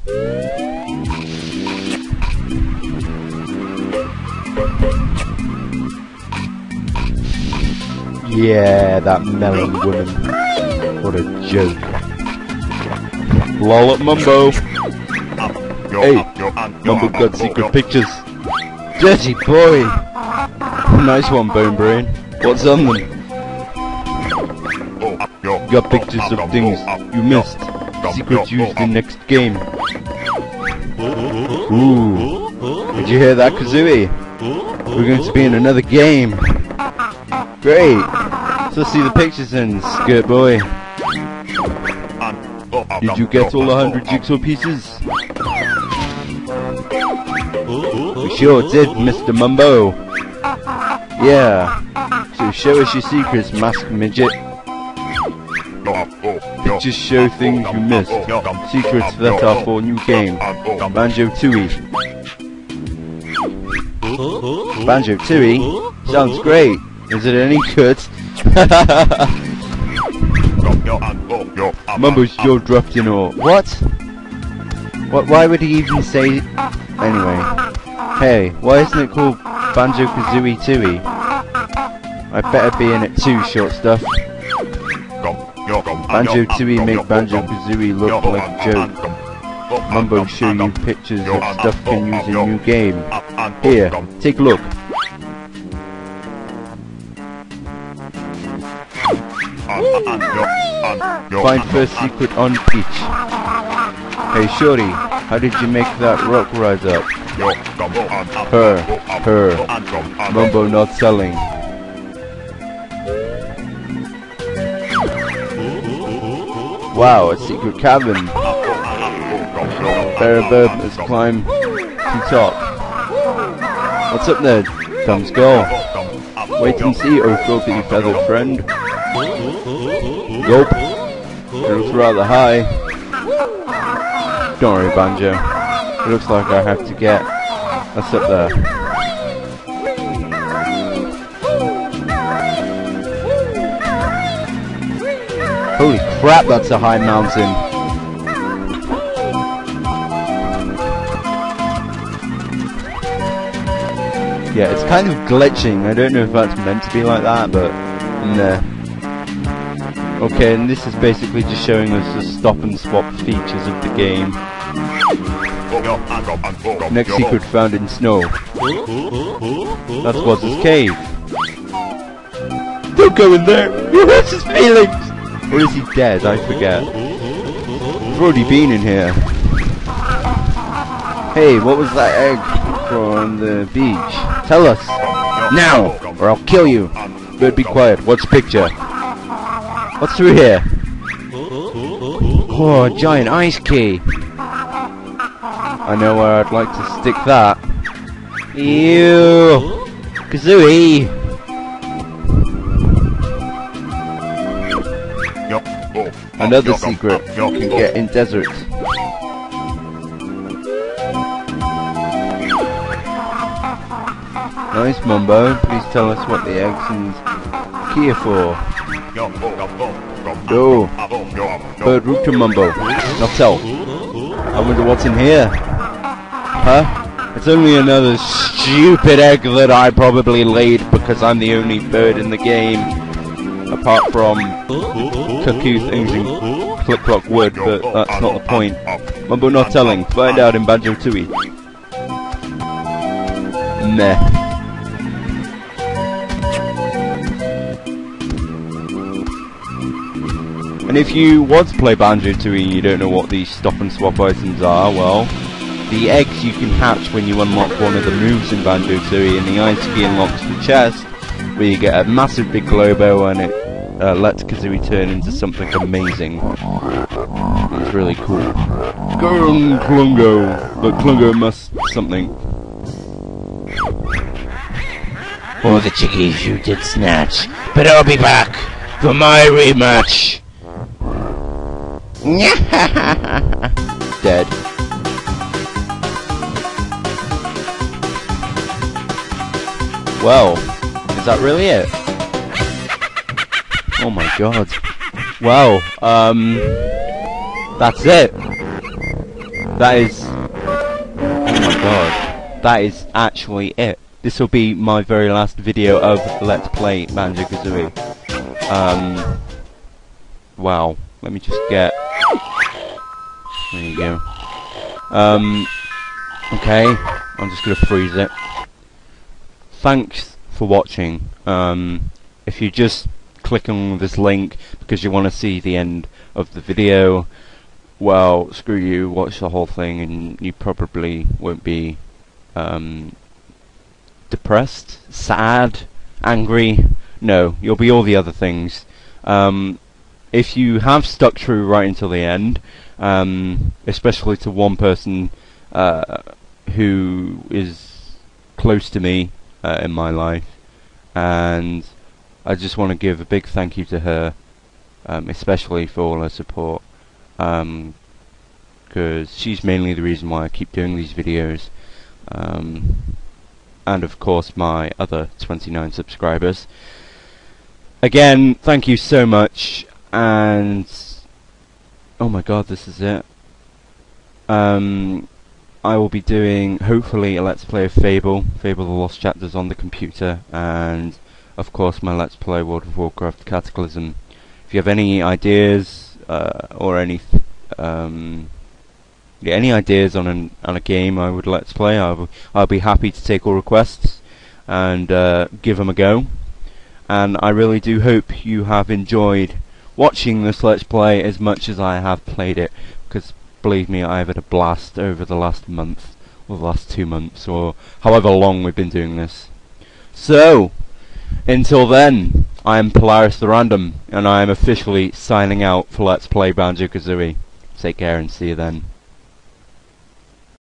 Yeah, that melon woman. What a joke. Lol at Mumbo. Hey, Mumbo got secret pictures. Dirty boy. Nice one, Bone Brain. What's on them? Got pictures of things you missed. Secrets used in next game. Ooh. Did you hear that, Kazooie? We're going to be in another game. Great. So see the pictures then, skirt boy. Did you get all 100 jigsaw pieces? We sure did, Mr. Mumbo. Yeah. So show us your secrets, masked midget. Pictures show things you missed. Secrets that are for new game. Banjo Kazooie. Banjo Kazooie? Sounds great. Is it any good? Mumbo's jaw dropped in awe. What? Why would he even say... Anyway. Hey, why isn't it called Banjo Kazooie 2E? I better be in it too, short stuff. Banjo 2E make Banjo Kazooie look like a joke. Mumbo show you pictures of stuff can use in new game. Here, take a look. Find first secret on Peach. Hey shorty, how did you make that rock rise up? Her. Mumbo not selling. Wow, a secret cavern. Bear bird has climbed to top. What's up there, dumb skull? Wait and see, oh filthy feathered friend. Gulp. It looks rather high. Don't worry, Banjo. It looks like I have to get us up there. Holy crap, that's a high mountain. Yeah, it's kind of glitching. I don't know if that's meant to be like that, but nah. Okay, and this is basically just showing us the stop and swap features of the game. Next secret found in snow. That's Wozz's cave. Don't go in there! You hurt his feelings! Or is he dead? I forget. We've already been in here. Hey, what was that egg from the beach? Tell us! Now! Or I'll kill you! Bird, be quiet. What's the picture? What's through here? Oh, a giant ice key! I know where I'd like to stick that. Ew! Kazooie! Another secret you can get in desert. Nice, Mumbo. Please tell us what the eggs and key are for. Go. Bird root to Mumbo. Not tell. I wonder what's in here. Huh? It's only another stupid egg that I probably laid because I'm the only bird in the game. Apart from cuckoo things and click-clock wood, but that's not the point. Mumbo not telling. Find out in Banjo Kazooie. Meh. And if you want to play Banjo Kazooie and you don't know what these stop and swap items are, well, the eggs you can hatch when you unlock one of the moves in Banjo Kazooie, and the ice key unlocks the chest, where you get a massive big globo and it lets Kazooie turn into something amazing. It's really cool. Go on, Klungo! But Klungo must something. All the chickies you did snatch, but I'll be back for my rematch! Dead. Well, is that really it? Oh my god. Well, that's it. that is... Oh my god. That is actually it. This will be my very last video of Let's Play Banjo Kazooie. Wow. Let me just get... There you go. Okay. I'm just gonna freeze it. Thanks for watching. If you just click on this link because you want to see the end of the video, well, screw you, watch the whole thing and you probably won't be depressed, sad, angry. No, you'll be all the other things. If you have stuck through right until the end, especially to one person who is close to me in my life, and I just want to give a big thank you to her, especially for all her support, because she's mainly the reason why I keep doing these videos, and of course my other 29 subscribers. Again, thank you so much, and oh my god, this is it. I will be doing, hopefully, a Let's Play of Fable the Lost Chapters on the computer, and of course my Let's Play World of Warcraft Cataclysm. If you have any ideas, or any ideas on a game I would Let's Play, I'll be happy to take all requests and give them a go. And I really do hope you have enjoyed watching this Let's Play as much as I have played it, because believe me, I've had a blast over the last month, or the last 2 months, or however long we've been doing this. So, until then, I am Polaris the Random, and I am officially signing out for Let's Play Banjo Kazooie. Take care and see you then.